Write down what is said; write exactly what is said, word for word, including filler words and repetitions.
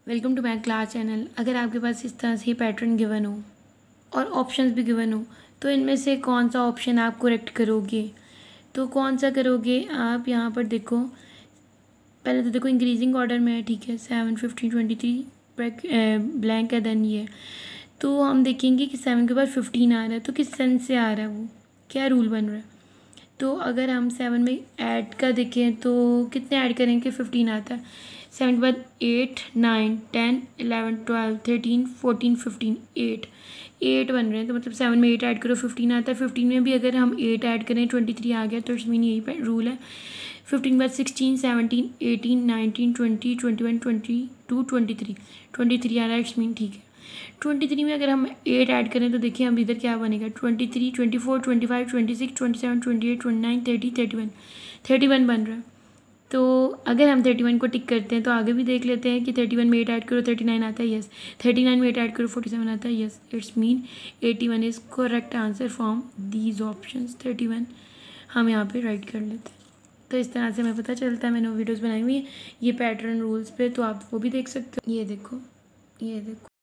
Welcome to my class channel. अगर आपके पास इस तरह से पैटर्न गिवन हो और ऑप्शंस भी गिवन हो तो इनमें से कौन सा ऑप्शन आप करेक्ट करोगे? तो कौन सा करोगे आप? यहाँ पर देखो, पहले तो देखो इंक्रीजिंग ऑर्डर में है, ठीक है। Seven fifteen twenty three blank है, देन ये। तो हम देखेंगे कि सेवन के बाद फिफ्टीन आ रहा है, तो किस सेंस से आ रहा है, वो क्या रूल बन रहा है। तो अगर हम सेवन में ऐड का देखें तो कितने ऐड करेंगे? फिफ्टीन आता है। सेवन के बाद eight, nine, ten, eleven, twelve, thirteen, fourteen, fifteen, eight eight बन रहे हैं। तो मतलब सेवन में एट ऐड करो, फिफ्टीन आता है। फिफ्टीन में भी अगर हम एट ऐड करें, ट्वेंटी थ्री आ गया, तो इट्स मीन यही रूल है। फिफ्टीन के बाद sixteen, seventeen, eighteen, nineteen, twenty, twenty one, twenty two, twenty three twenty three आ रहा है, इट्स मीन ठीक है। ट्वेंटी थ्री में अगर हम एट ऐड करें तो देखिए हम इधर क्या बनेगा, twenty three, twenty four, twenty five, twenty six, twenty seven, twenty eight, twenty nine, thirty, thirty one thirty one बन रहा है। तो अगर हम थर्टी वन को टिक करते हैं तो आगे भी देख लेते हैं कि थर्टी वन में एट ऐड करो, थर्टी नाइन आता है, यस। थर्टी नाइन में एट ऐड करो, फोर्टी सेवन आता है, yes. It's mean eighty one is correct answer from these options. Thirty one हम यहाँ पे राइट कर लेते हैं। तो इस तरह से हमें पता चलता है। मैंने वीडियोज़ बनाई हुई है ये पैटर्न रूल्स पे, तो आप वो भी देख सकते हो। ये देखो, ये देखो।